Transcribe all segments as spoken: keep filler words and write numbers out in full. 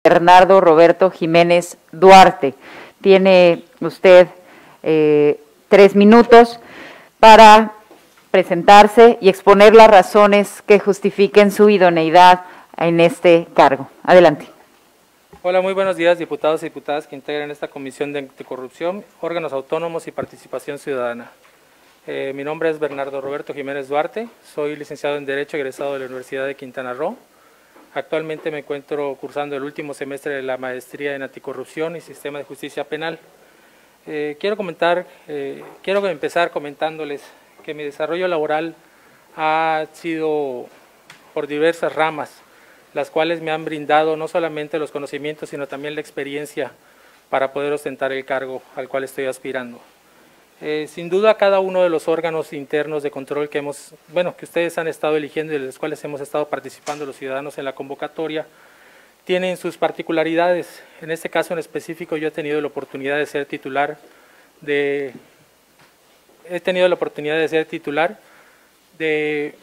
Bernardo Roberto Jiménez Duarte. Tiene usted eh, tres minutos para presentarse y exponer las razones que justifiquen su idoneidad en este cargo. Adelante. Hola, muy buenos días, diputados y diputadas que integran esta Comisión de Anticorrupción, órganos autónomos y participación ciudadana. Eh, mi nombre es Bernardo Roberto Jiménez Duarte, soy licenciado en Derecho egresado de la Universidad de Quintana Roo. Actualmente me encuentro cursando el último semestre de la maestría en Anticorrupción y Sistema de Justicia Penal. Eh, quiero comentar, eh, quiero empezar comentándoles que mi desarrollo laboral ha sido por diversas ramas, las cuales me han brindado no solamente los conocimientos, sino también la experiencia para poder ostentar el cargo al cual estoy aspirando. Eh, sin duda, cada uno de los órganos internos de control que hemos, bueno, que ustedes han estado eligiendo y de los cuales hemos estado participando los ciudadanos en la convocatoria, tienen sus particularidades. En este caso en específico, yo he tenido la oportunidad de ser titular de, he tenido la oportunidad de ser titular de,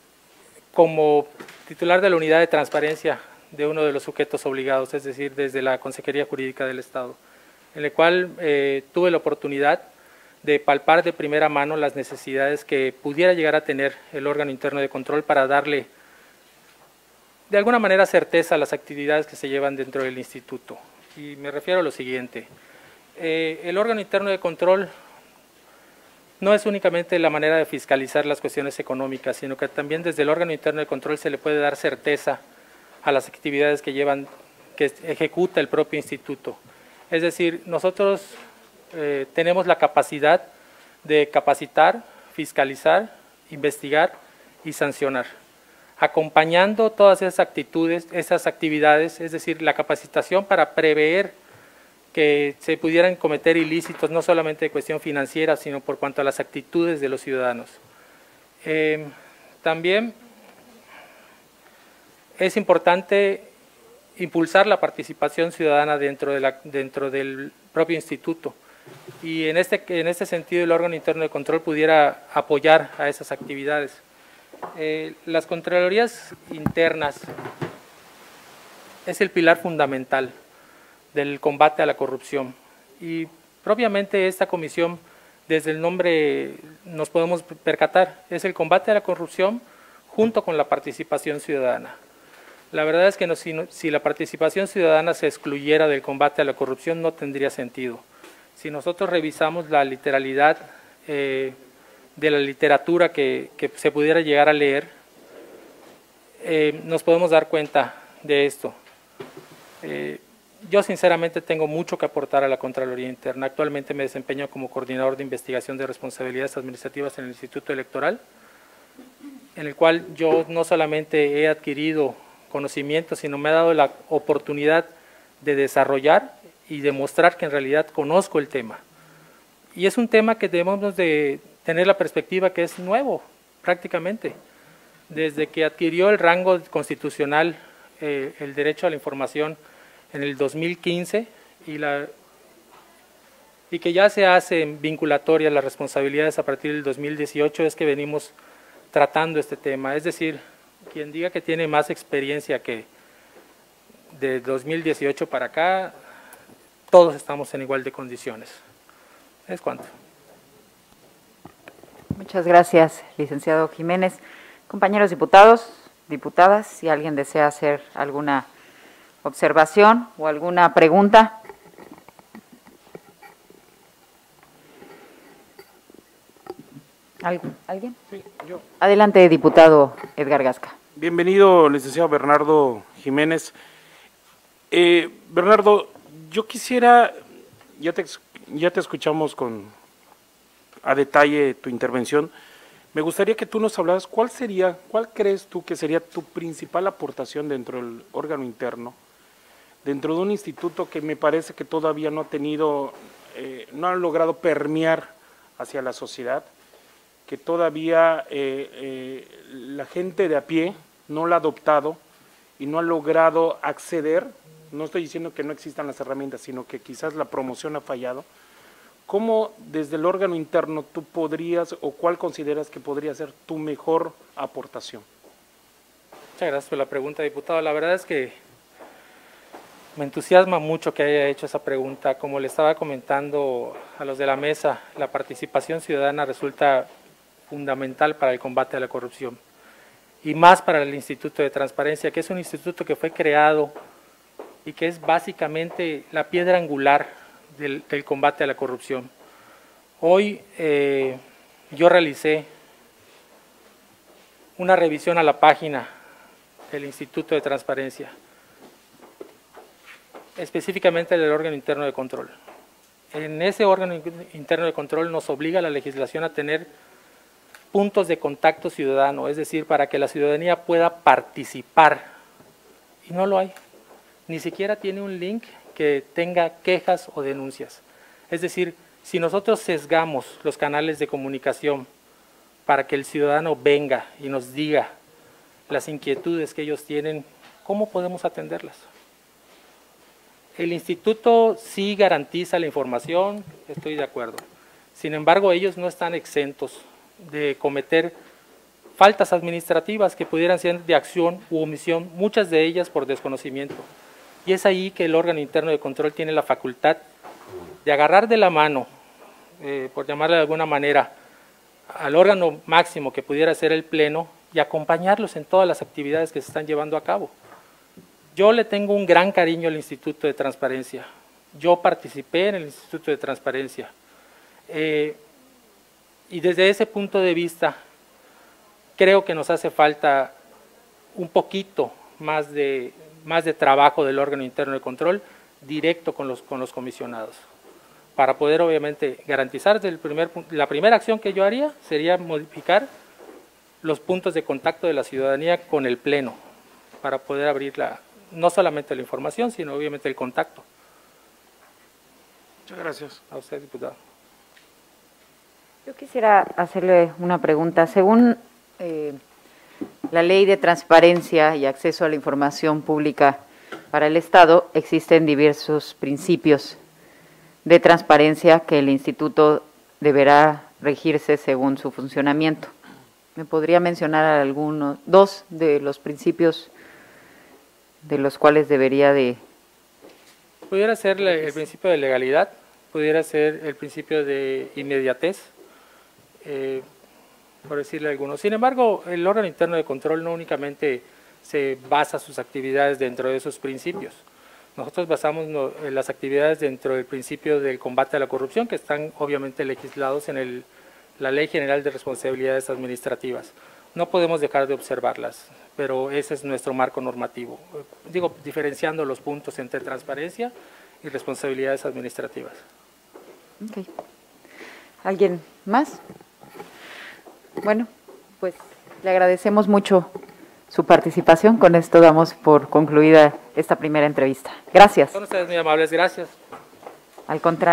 como titular de la unidad de transparencia de uno de los sujetos obligados, es decir, desde la Consejería Jurídica del Estado, en el cual eh, tuve la oportunidad de palpar de primera mano las necesidades que pudiera llegar a tener el órgano interno de control para darle de alguna manera certeza a las actividades que se llevan dentro del instituto. Y me refiero a lo siguiente, eh, el órgano interno de control no es únicamente la manera de fiscalizar las cuestiones económicas, sino que también desde el órgano interno de control se le puede dar certeza a las actividades que llevan, que ejecuta el propio instituto. Es decir, nosotros Eh, tenemos la capacidad de capacitar, fiscalizar, investigar y sancionar, acompañando todas esas actitudes, esas actividades, es decir, la capacitación para prever que se pudieran cometer ilícitos, no solamente de cuestión financiera, sino por cuanto a las actitudes de los ciudadanos. Eh, también es importante impulsar la participación ciudadana dentro, de la, dentro del propio instituto. Y en este, en este sentido el órgano interno de control pudiera apoyar a esas actividades. Eh, las Contralorías internas es el pilar fundamental del combate a la corrupción y propiamente esta comisión, desde el nombre nos podemos percatar, es el combate a la corrupción junto con la participación ciudadana. La verdad es que no, si, no, si la participación ciudadana se excluyera del combate a la corrupción no tendría sentido. Si nosotros revisamos la literalidad eh, de la literatura que, que se pudiera llegar a leer, eh, nos podemos dar cuenta de esto. Eh, yo sinceramente tengo mucho que aportar a la Contraloría Interna. Actualmente me desempeño como coordinador de investigación de responsabilidades administrativas en el Instituto Electoral, en el cual yo no solamente he adquirido conocimiento, sino me ha dado la oportunidad de desarrollar y demostrar que en realidad conozco el tema. Y es un tema que debemos de tener la perspectiva que es nuevo, prácticamente. Desde que adquirió el rango constitucional eh, el derecho a la información en el dos mil quince y, la, y que ya se hacen vinculatorias las responsabilidades a partir del dos mil dieciocho, es que venimos tratando este tema. Es decir, quien diga que tiene más experiencia que de dos mil dieciocho para acá, todos estamos en igual de condiciones. Es cuanto. Muchas gracias, licenciado Jiménez. Compañeros diputados, diputadas, si alguien desea hacer alguna observación o alguna pregunta. ¿Alguien? Sí, yo. Adelante, diputado Edgar Gasca. Bienvenido, licenciado Bernardo Jiménez. Eh, Bernardo, yo quisiera, ya te, ya te escuchamos con a detalle tu intervención, me gustaría que tú nos hablaras cuál sería, cuál crees tú que sería tu principal aportación dentro del órgano interno, dentro de un instituto que me parece que todavía no ha tenido, eh, no ha logrado permear hacia la sociedad, que todavía eh, eh, la gente de a pie no la ha adoptado y no ha logrado acceder. No estoy diciendo que no existan las herramientas, sino que quizás la promoción ha fallado. ¿Cómo desde el órgano interno tú podrías o cuál consideras que podría ser tu mejor aportación? Muchas gracias por la pregunta, diputado. La verdad es que Me entusiasma mucho que haya hecho esa pregunta. Como le estaba comentando a los de la mesa, la participación ciudadana resulta fundamental para el combate a la corrupción y más para el Instituto de Transparencia, que es un instituto que fue creado y que es básicamente la piedra angular del, del combate a la corrupción. Hoy eh, yo realicé una revisión a la página del Instituto de Transparencia, específicamente del órgano interno de control. En ese órgano interno de control nos obliga la legislación a tener puntos de contacto ciudadano, es decir, para que la ciudadanía pueda participar, y no lo hay. Ni siquiera tiene un link que tenga quejas o denuncias. Es decir, si nosotros sesgamos los canales de comunicación para que el ciudadano venga y nos diga las inquietudes que ellos tienen, ¿cómo podemos atenderlas? El instituto sí garantiza la información, estoy de acuerdo. Sin embargo, ellos no están exentos de cometer faltas administrativas que pudieran ser de acción u omisión, muchas de ellas por desconocimiento. Y es ahí que el órgano interno de control tiene la facultad de agarrar de la mano, eh, por llamarle de alguna manera, al órgano máximo que pudiera ser el Pleno y acompañarlos en todas las actividades que se están llevando a cabo. Yo le tengo un gran cariño al Instituto de Transparencia. Yo participé en el Instituto de Transparencia. Eh, y desde ese punto de vista, creo que nos hace falta un poquito más de, más de trabajo del órgano interno de control directo con los, con los comisionados, para poder obviamente garantizar, desde el primer, la primera acción que yo haría sería modificar los puntos de contacto de la ciudadanía con el Pleno, para poder abrir la, no solamente la información, sino obviamente el contacto. Muchas gracias. A usted, diputado. Yo quisiera hacerle una pregunta. Según eh, la Ley de Transparencia y Acceso a la Información Pública para el Estado, existen diversos principios de transparencia que el instituto deberá regirse según su funcionamiento. ¿Me podría mencionar algunos, dos de los principios de los cuales debería de...? Pudiera ser el principio de legalidad, pudiera ser el principio de inmediatez, eh, por decirle algunos. Sin embargo, el órgano interno de control no únicamente se basa sus actividades dentro de esos principios. Nosotros basamos no, las actividades dentro del principio del combate a la corrupción, que están obviamente legislados en el, la Ley General de Responsabilidades Administrativas. No podemos dejar de observarlas, pero ese es nuestro marco normativo. Digo, diferenciando los puntos entre transparencia y responsabilidades administrativas. Okay. ¿Alguien más? Bueno, pues le agradecemos mucho su participación. Con esto damos por concluida esta primera entrevista. Gracias. Son ustedes muy amables, gracias. Al contrario.